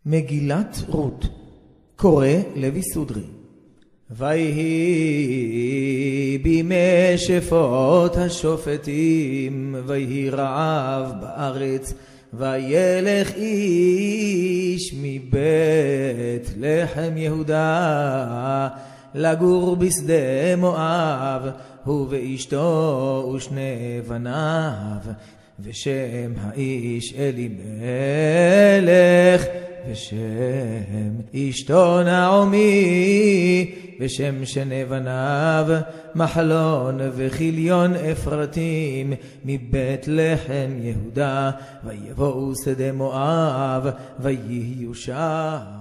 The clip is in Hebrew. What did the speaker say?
מגילת רות, קורא לוי סודרי. ויהי בימי שפוט השופטים, ויהי רעב בארץ, וילך איש מבית לחם יהודה לגור בשדה מואב, הוא ואשתו ושני בניו, ושם האיש אלימלך, ושם אשתו נעמי, ושם שני בניו מחלון וכיליון אפרתים, מבית לחם יהודה. ויבואו שדה מואב ויהיו שם.